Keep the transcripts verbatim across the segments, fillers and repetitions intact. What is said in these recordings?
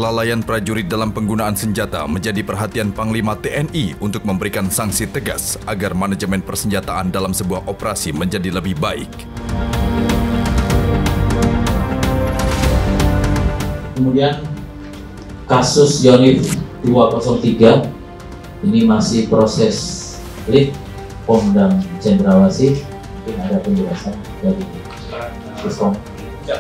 kelalaian prajurit dalam penggunaan senjata menjadi perhatian Panglima T N I untuk memberikan sanksi tegas agar manajemen persenjataan dalam sebuah operasi menjadi lebih baik. Kemudian kasus Yonif dua nol tiga ini masih proses lift Pondam Cendrawasih. Mungkin ada penjelasan dari Puspom. Ya.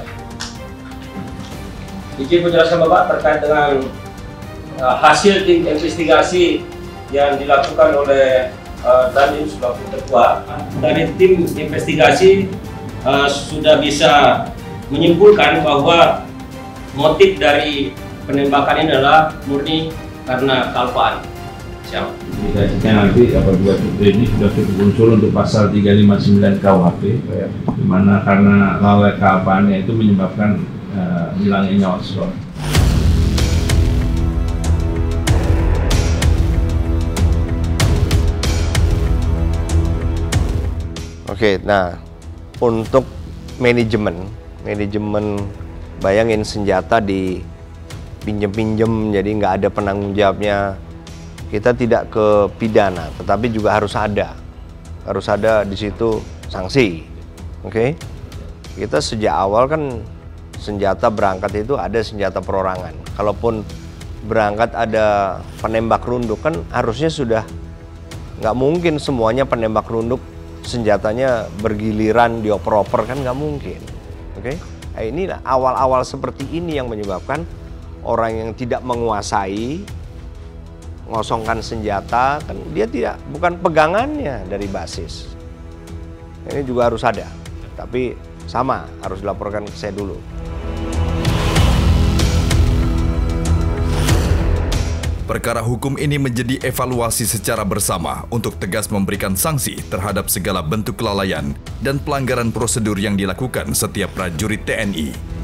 Izin menjelaskan Bapak terkait dengan uh, hasil tim investigasi yang dilakukan oleh uh, Dandim selaku ketua. Dari tim investigasi uh, sudah bisa menyimpulkan bahwa motif dari penembakan ini adalah murni karena kealpaan. Siap. Jika nanti apabila ini sudah cukup unsur untuk pasal tiga lima sembilan K U H P, di mana karena lalai kealpaannya itu menyebabkan uh, hilangnya nyawa seseorang. Oke, nah untuk manajemen, manajemen bayangin senjata di pinjem-pinjem, jadi nggak ada penanggung jawabnya. Kita tidak ke pidana, tetapi juga harus ada, harus ada di situ sanksi. Oke, kita sejak awal kan senjata berangkat itu ada senjata perorangan. Kalaupun berangkat ada penembak runduk kan harusnya sudah nggak mungkin semuanya penembak runduk senjatanya bergiliran dioper-oper, kan nggak mungkin. Oke, nah, ini awal-awal seperti ini yang menyebabkan orang yang tidak menguasai ngosongkan senjata, kan dia tidak, bukan pegangannya dari basis. Ini juga harus ada, tapi sama harus dilaporkan ke saya dulu. Perkara hukum ini menjadi evaluasi secara bersama untuk tegas memberikan sanksi terhadap segala bentuk kelalaian dan pelanggaran prosedur yang dilakukan setiap prajurit T N I.